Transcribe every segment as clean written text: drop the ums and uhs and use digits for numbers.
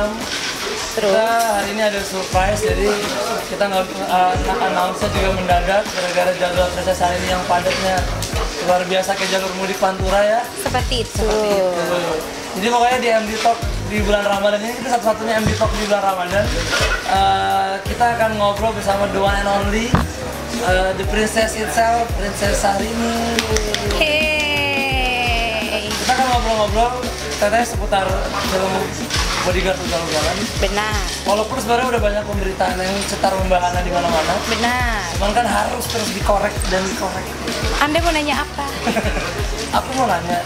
film. Terus? Kita hari ini ada surprise, jadi kita nggak announce-nya juga mendadak gara-gara jadwal proses hari ini yang padatnya luar biasa kayak jalur mudik Pantura ya. Seperti itu. Jadi pokoknya di MD Talk di bulan Ramadan ini kita satu-satunya MD Talk di bulan Ramadan. Kita akan ngobrol bersama the one and only the princess itself, Princess Syahrini. Hey. Kita akan ngobrol-ngobrol teteh seputar film Bodyguard Ugal-Ugalan. Benar. Walaupun sebenarnya udah banyak pemberitaan yang cetar membahana di mana-mana. Benar. Cuman kan harus terus dikorek dan dikorek. Anda mau nanya apa? Aku mau nanya,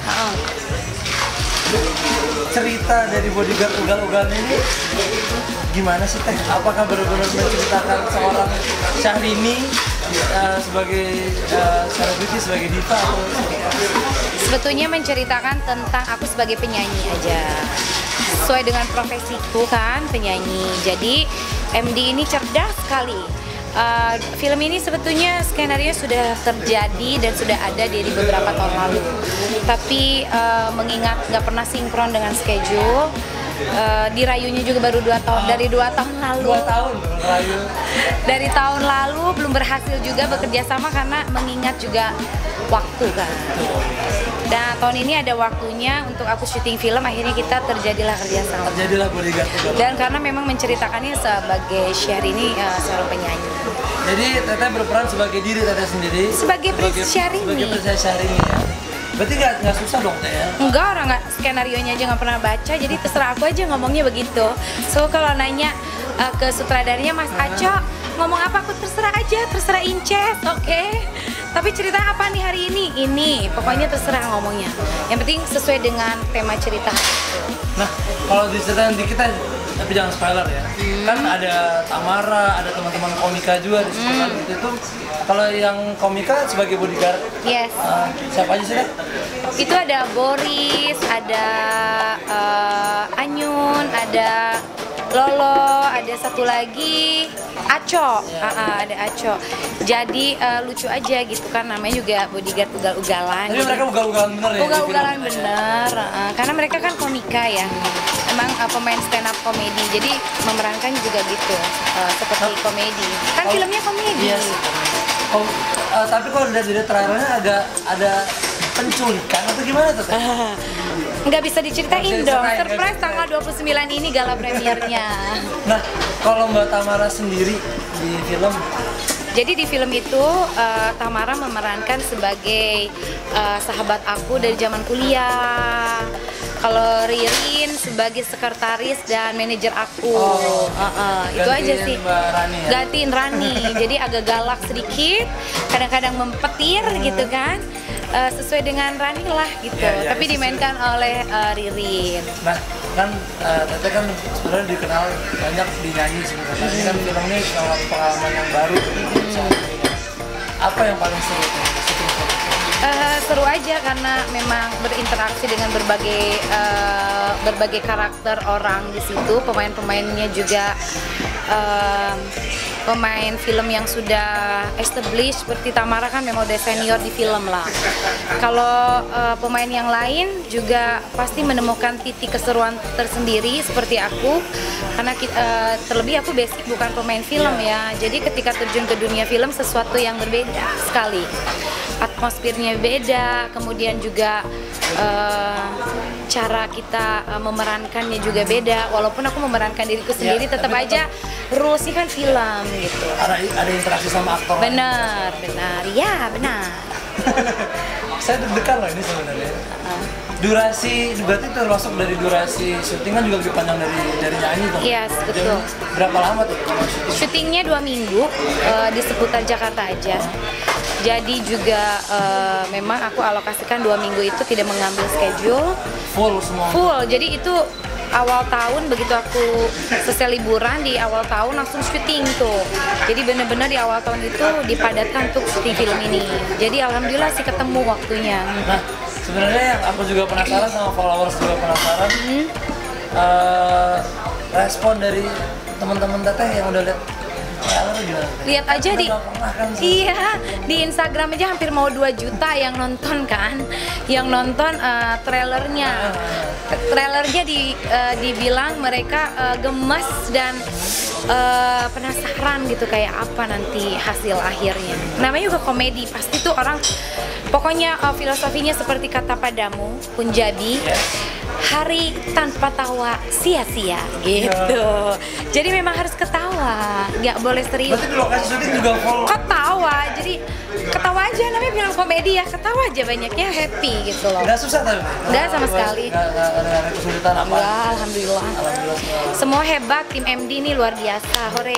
cerita dari Bodyguard Ugal-Ugalan ini gimana sih teh? Apakah benar-benar menceritakan seorang Syahrini sebagai selebriti, sebagai diva atau Sebetulnya menceritakan tentang aku sebagai penyanyi aja. Sesuai dengan profesiku kan, penyanyi. Jadi MD ini cerdas sekali. Film ini sebetulnya skenario sudah terjadi dan sudah ada dari beberapa tahun lalu. Tapi mengingat nggak pernah sinkron dengan schedule, dirayunya juga baru 2 tahun, dari 2 tahun lalu. 2 tahun rayu? Dari tahun lalu belum berhasil juga bekerja sama karena mengingat juga waktu kan. Dan tahun ini ada waktunya untuk aku syuting film, akhirnya kita terjadilah kerjasama. Terjadilah Bodyguard Ugal-Ugalan. Dan karena memang menceritakannya sebagai Syahrini seorang penyanyi. Jadi teteh berperan sebagai diri teteh sendiri. Sebagai Princess Syahrini. Sebagai Princess Syahrini ya. Berarti nggak susah dong teh ya? Enggak, orang nggak, skenarionya aja nggak pernah baca, jadi terserah aku aja ngomongnya begitu. So kalau nanya ke sutradaranya Mas Aco ngomong apa, aku terserah aja, terserah Inces, oke. Tapi cerita apa nih hari ini? Ini, pokoknya terserah ngomongnya. Yang penting sesuai dengan tema cerita. Nah, kalau diceritain di kita, tapi jangan spoiler ya. Kan ada Tamara, ada teman-teman komika juga di situ kan. Itu kalau yang komika sebagai bodyguard, Yes. siapa aja sih deh? Itu ada Boris, ada Anyun, ada Lolo, ada satu lagi Aco, ada Aco. Jadi lucu aja gitu kan, namanya juga Bodyguard Ugal-Ugalan. Tapi mereka ugal-ugalan bener ya? Ugal-ugalan di film? bener, karena mereka kan komika ya. Emang pemain stand up komedi, jadi memerankan juga gitu, seperti komedi. Kan filmnya komedi. Iya sih. Oh, tapi kalau dari trailernya agak ada penculikan atau gimana tuh? Nggak bisa diceritain Nggak bisa dong, diceritain, surprise nggak bisa tanggal 29 ini gala premiernya. Nah, kalau Mbak Tamara sendiri di film, Jadi di film itu Tamara memerankan sebagai sahabat aku dari zaman kuliah. Kalau Ririn sebagai sekretaris dan manajer aku. Itu aja sih. Mbak Rani ya? Gantiin Rani. Jadi agak galak sedikit, kadang-kadang mempetir gitu kan. Sesuai dengan Rani lah gitu. Ya, Tapi dimainkan oleh Ririn. nah kan Teteh kan sebenarnya dikenal banyak di nyanyi sebenarnya. Ini kan film ini salah satu pengalaman yang baru. Apa yang paling seru tuh syuting film? Seru aja karena memang berinteraksi dengan berbagai karakter orang di situ. Pemain-pemainnya juga pemain film yang sudah established, seperti Tamara kan memang udah senior di film lah. Kalau pemain yang lain juga pasti menemukan titik keseruan tersendiri seperti aku, karena terlebih aku basic bukan pemain film ya. Jadi ketika terjun ke dunia film sesuatu yang berbeda sekali. Atmosfernya beda, kemudian juga cara kita memerankannya juga beda. Walaupun aku memerankan diriku sendiri, tetap aja rulesnya kan film gitu. Ada interaksi sama aktor. Benar, ya benar. Saya deg-degan loh ini sebenarnya. Durasi, berarti termasuk dari durasi syuting kan juga lebih panjang dari nyanyi dong. Yes, betul. Berapa lama tuh kalau syuting? Syutingnya 2 minggu di seputar Jakarta aja. Jadi juga memang aku alokasikan 2 minggu itu tidak mengambil schedule. Full semua? Full, jadi itu awal tahun begitu aku selesai liburan di awal tahun langsung syuting tuh. Jadi bener-bener di awal tahun itu dipadatkan untuk syuting film ini. Jadi alhamdulillah sih ketemu waktunya. Nah, sebenarnya yang aku juga penasaran sama followers juga penasaran, respon dari teman-teman Teteh yang udah lihat trailer gimana? Lihat aja Kita di nggak pernah kan sih. iya di Instagram aja hampir mau 2 juta yang nonton kan, yang nonton trailernya. trailernya dibilang mereka gemes dan penasaran gitu kayak apa nanti hasil akhirnya. Namanya juga komedi, pasti tuh orang pokoknya filosofinya seperti kata padamu Punjabi. Hari tanpa tawa sia-sia gitu. Jadi memang harus ketawa, nggak boleh serius. Berarti di lokasi syuting juga full Ketawa, jadi ketawa aja, namanya film komedi ya, ketawa aja banyaknya, happy gitu loh. nggak susah tapi? Nggak sama sekali. Nggak ada kesulitan apa? Enggak, alhamdulillah. Alhamdulillah semua. Semua hebat, tim MD ini luar biasa, hore.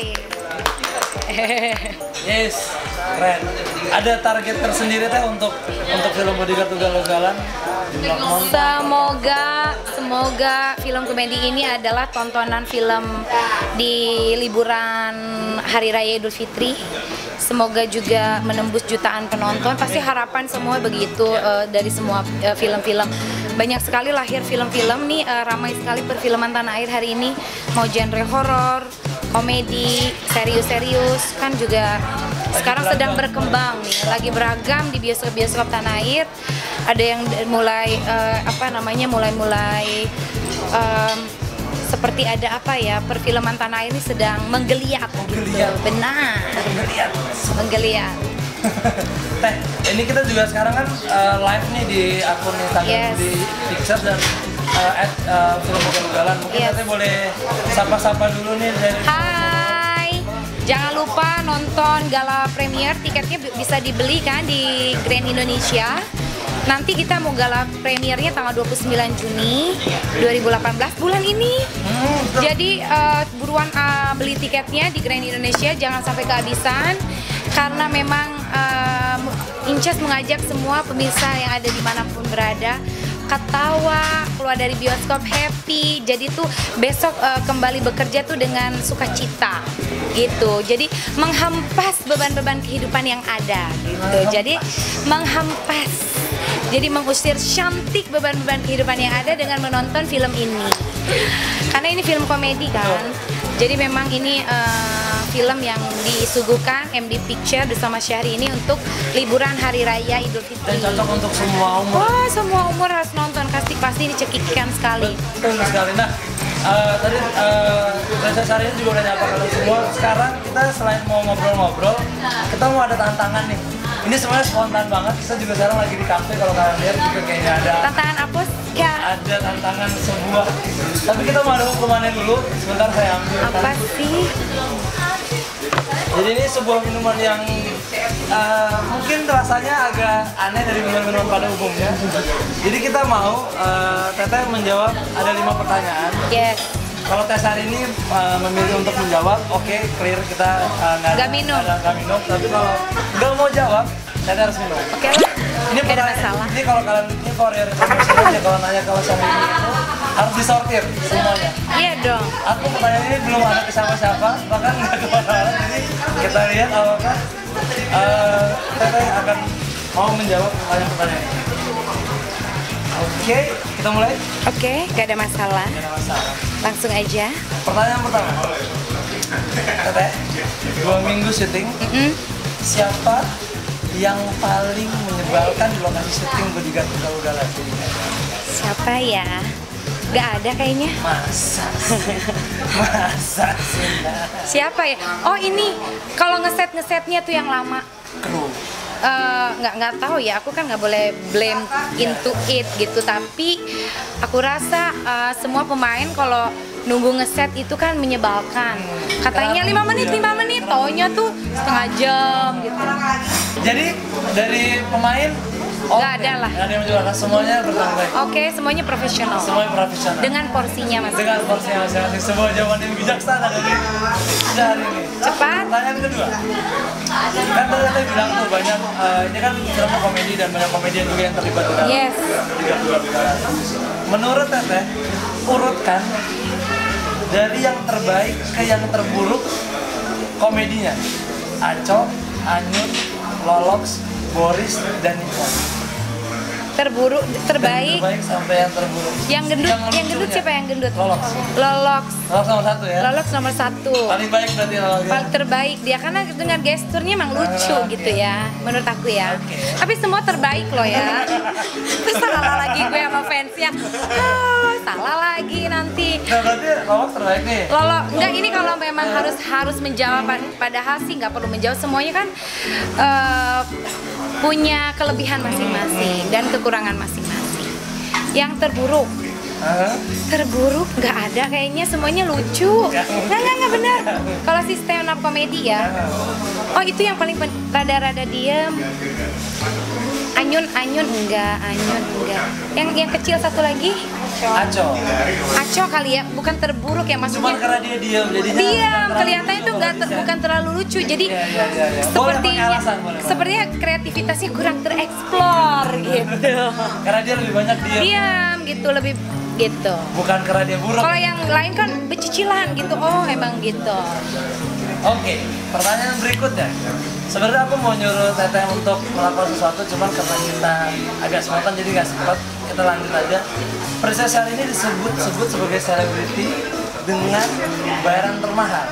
Yes, keren. Ada target tersendiri teh untuk film Bodyguard Ugal-Ugalan? Jumlah penonton? Semoga film komedi ini adalah tontonan film di liburan Hari Raya Idul Fitri. Semoga juga menembus jutaan penonton. Pasti harapan semua begitu dari semua film-film. Banyak sekali lahir film-film nih, ramai sekali perfilman tanah air hari ini. Mau genre horor, komedi, serius-serius kan juga sekarang sedang berkembang nih, lagi beragam di bioskop-bioskop tanah air. Ada yang mulai mulai seperti ada apa ya, perfilman tanah air ini sedang menggeliat gitu. Benar. Menggeliat. Teh, ini kita juga sekarang kan live nih di akun Instagram di Picture dan film Ugal-Ugalan. Mungkin Teteh boleh sapa-sapa dulu nih dari Hai, jangan lupa nonton gala premier, tiketnya bisa dibeli kan di Grand Indonesia. Nanti kita mau gala premiernya tanggal 29 Juni 2018 bulan ini. Jadi buruan beli tiketnya di Grand Indonesia, jangan sampai kehabisan. Karena memang Inces mengajak semua pemirsa yang ada dimanapun berada ketawa, keluar dari bioskop happy. Jadi tuh besok kembali bekerja tuh dengan sukacita gitu. Jadi menghempas beban-beban kehidupan yang ada gitu. Jadi menghempas. Jadi mengusir cantik beban-beban kehidupan yang ada dengan menonton film ini. Karena ini film komedi kan. Jadi memang ini film yang disuguhkan MD Picture bersama Syahri ini untuk liburan Hari Raya Idul Fitri. Dan cocok untuk semua umur. Wah, semua umur harus nonton, pasti dicekikkan sekali. Betul sekali. Nah, tadi Princess Syahri juga udah nyapa kalian semua. Sekarang kita selain mau ngobrol-ngobrol, kita mau ada tantangan nih. Ini semuanya spontan banget. Kita juga sekarang lagi di kafe, kalau kalian lihat juga kayaknya ada Tantangan apa ya? Ada tantangan sebuah. Tapi kita mau ada hukumannya dulu. Sebentar saya ambil. Apa sih? Jadi ini sebuah minuman yang mungkin rasanya agak aneh dari minuman-minuman pada umumnya. Jadi kita mau Teteh menjawab ada 5 pertanyaan. Yes. Kalau tes hari ini memilih untuk menjawab, oke, clear, kita nggak minum. Nggak minum. Tapi kalau nggak mau jawab, Teteh harus minum. Oke lah. Ini Nggak ada masalah. Ini kalau kalian ini for your information aja, kalau nanya kalau sama ini itu harus disortir semuanya. Iya dong. Aku pertanyaan ini belum ada ke siapa-siapa, bahkan nggak ke mana. Jadi kita lihat apakah Teteh akan mau menjawab pertanyaan ini. Oke, kita mulai. Oke, nggak ada masalah. Nggak ada masalah. Langsung aja. Pertanyaan pertama. Teteh, 2 minggu syuting. Siapa yang paling menyebalkan di lokasi syuting Bodyguard Ugal-Ugalan? Siapa ya? Gak ada kayaknya. Masa sih? Masa sih? Siapa ya? Oh ini, kalau ngesetnya tuh yang lama. Kru. Nggak tahu ya, aku kan nggak boleh blame into it gitu, tapi aku rasa semua pemain kalau nunggu ngeset itu kan menyebalkan. Katanya 5 menit, taunya tuh setengah jam gitu. Jadi dari pemain nggak ada lah. Nggak ada yang menjualkan, semuanya bertanggung jawab. Oke, semuanya profesional. Semuanya profesional. Dengan porsinya mas. Dengan porsinya masing-masing. Sebuah jawaban yang bijaksana dari hari ini. Cepat. Pertanyaan kedua. Kan tadi bilang tuh banyak, ini kan drama komedi dan banyak komedian juga yang terlibat di dalam. Yes. Menurut Teteh, urutkan dari yang terbaik ke yang terburuk komedinya. Aco, Anyut, Lolox, Boris, dan Nicole. terburuk, terbaik. Terbaik sampai yang terburuk. Yang gendut lucunya. siapa yang gendut? Lolox. Lolox. Lolox nomor 1 ya. Lolox nomor 1. Paling baik berarti Lolox. Paling terbaik dia karena dengan gesturnya emang lucu gitu ya, menurut aku ya. Tapi semua terbaik loh ya. Terus salah lagi gue sama fansnya. Salah lagi nanti. Nah, berarti Lolox terbaik nih. Enggak, ini kalau memang harus menjawab, padahal sih nggak perlu menjawab, semuanya kan punya kelebihan masing-masing dan kekurangan masing-masing. Yang terburuk nggak ada kayaknya, semuanya lucu. Nggak benar. Kalau si stand up comedy ya, oh itu yang paling rada-rada diem. Anyun enggak. Yang kecil satu lagi Aco kali ya, bukan terburuk ya maksudnya. Cuma karena dia diam jadinya. Diam, kelihatannya itu bukan terlalu lucu. Jadi sepertinya kreativitasnya kurang tereksplor gitu. Karena dia lebih banyak diam gitu, lebih gitu. Bukan karena dia buruk. Kalau yang lain kan becicilan gitu. Oh, emang gitu. Oke, pertanyaan berikutnya. Sebenarnya aku mau nyuruh Teteh untuk melakukan sesuatu, cuman karena kita agak spontan jadi nggak sempat. Kita lanjut aja. Princess Syahrini ini disebut sebagai selebriti dengan bayaran termahal.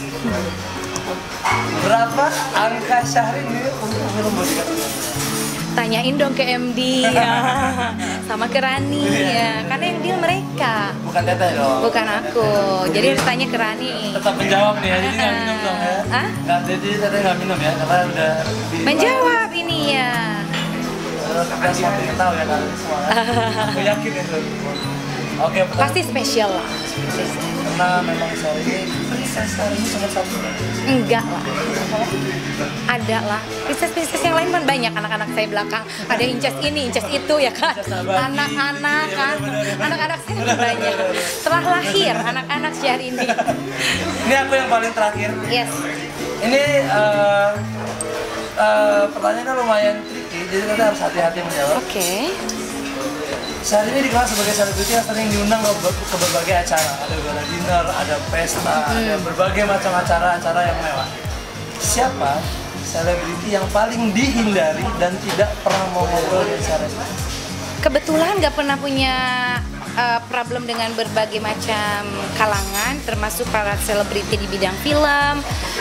Berapa angka Syahrini untuk film Bodyguard? Tanyain dong ke MD ya, sama ke Rani ya, karena yang deal mereka. Bukan Teteh dong. Bukan aku, jadi harus tanya ke Rani. Tetap menjawab nih ya, jadi nggak minum dong ya. Jadi Teteh nggak minum ya, karena udah menjawab ini ya. Kita semakin tahu ya kalian semua. Aku yakin itu. Oke, pasti spesial lah. Karena memang Syahrini princess Syahrini cuma satu. Enggak lah. Ada lah. Princess yang lain kan banyak, anak-anak saya belakang. Ada incest ini, incest itu ya kan. Anak-anak kan. Anak-anak saya kan banyak. Setelah lahir anak-anak Syahrini. Ini aku yang paling terakhir. Yes. Ini pertanyaannya lumayan tricky, jadi kita harus hati-hati menjawab. Oke. Syahrini dikenal sebagai selebriti yang sering diundang ke berbagai acara. Ada gala dinner, ada pesta, ada berbagai macam acara-acara yang mewah. Siapa selebriti yang paling dihindari dan tidak pernah mau ngobrol dengan Syahrini? Kebetulan nggak pernah punya problem dengan berbagai macam kalangan, termasuk para selebriti di bidang film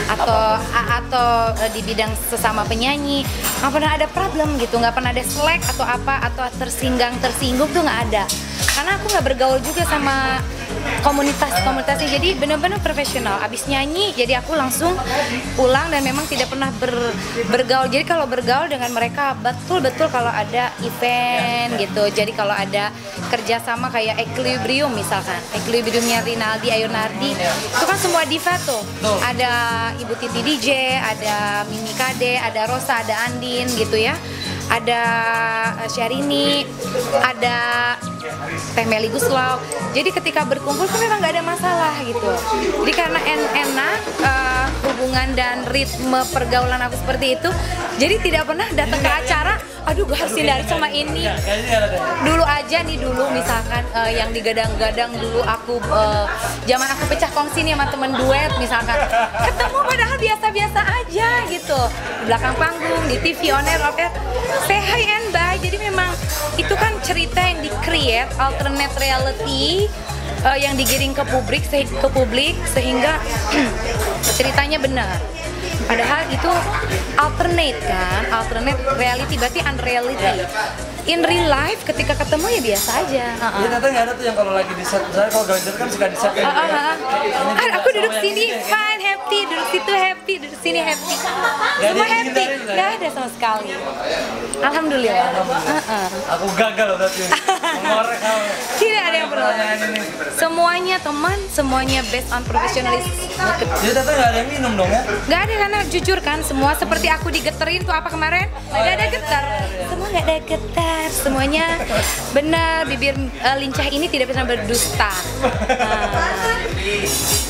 atau di bidang sesama penyanyi. Nggak pernah ada problem gitu, nggak pernah ada selek atau apa atau tersinggung tuh nggak ada. Karena aku nggak bergaul juga sama komunitasnya, jadi benar-benar profesional. Abis nyanyi, jadi aku langsung pulang dan memang tidak pernah bergaul. Jadi kalau bergaul dengan mereka betul-betul kalau ada event gitu. Jadi kalau ada kerjasama kayak Equilibrium misalkan, Equilibriumnya Rinaldi Ayurnardi, itu kan semua diva tuh. Ada Ibu Titi DJ, ada Mimi Kade, ada Rosa, ada Andin gitu ya. Ada Syahrini, ada Teh Meli Guslau. Jadi ketika berkumpul kan memang nggak ada masalah gitu. Jadi karena enak hubungan dan ritme pergaulan aku seperti itu, jadi tidak pernah datang ke acara. Aduh, gue harus hindari sama ini. Dulu aja nih misalkan yang digadang-gadang dulu aku zaman aku pecah kongsi nih sama temen duet misalkan. Ketemu padahal biasa-biasa aja gitu. Di belakang panggung, di TV, on air, off air. Say hi and bye. Jadi memang itu kan cerita yang di-create, alternate reality yang digiring ke publik sehingga ceritanya benar. Padahal itu alternate reality, berarti unreality. In real life ketika ketemu ya biasa aja. Jadi ternyata nggak ada tuh yang kalau lagi di set, misalnya kalau Gawajar kan suka di set kan. Aku duduk sini fine, happy, duduk situ happy, duduk sini happy. Semua happy, nggak ada sama sekali. Alhamdulillah. Aku gagal loh berarti mengorek kamu. Tidak ada yang perlu. Semuanya teman, semuanya based on professionalism. Jadi ternyata nggak ada yang minum dong ya? Nggak ada, karena jujur kan semua seperti aku digeterin tuh apa kemarin? Nggak ada getar. Semua nggak ada getar. Semuanya benar, bibir lincah ini tidak pernah berdusta.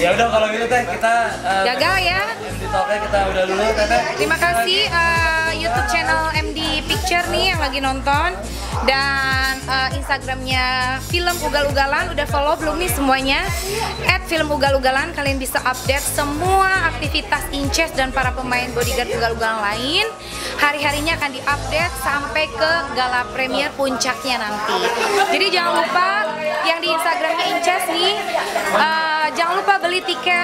Ya udah kalau gitu Teh, kita gagal ya. MD Talk-nya kita udah dulu Teh. Terima kasih YouTube channel MD Picture nih yang lagi nonton, dan Instagramnya Film Ugal-Ugalan udah follow belum nih semuanya? @filmugal-ugalan, kalian bisa update semua aktivitas Inces dan para pemain bodyguard ugal-ugalan lain. Hari-harinya akan diupdate sampai ke gala premier puncaknya nanti. Jadi jangan lupa yang di Instagramnya Inces nih, jangan lupa beli tiket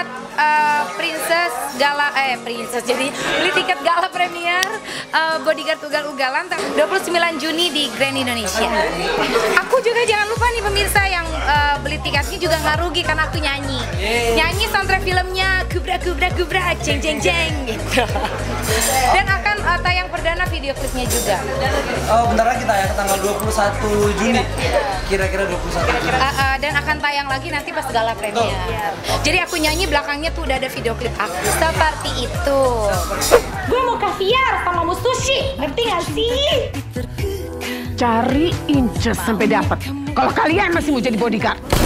Princess, jadi beli tiket gala premier bodyguard ugal-ugalan 29 Juni di Grand Indonesia. Aku juga jangan lupa nih pemirsa yang beli tiketnya juga nggak rugi karena aku nyanyi soundtrack filmnya gubrak jeng gitu. Dan akan tayang perdana video klipnya juga. Oh, bentar lagi tayang tanggal 21 Juni. Kira-kira 21 Juni. Dan akan tayang lagi nanti pas gala premier. Jadi aku nyanyi belakangnya tuh udah ada video klip aku. Seperti itu. Gue mau kaviar sama mau sushi, ngerti gak sih? Cari Inces sampai dapat. Kalau kalian masih mau jadi bodyguard.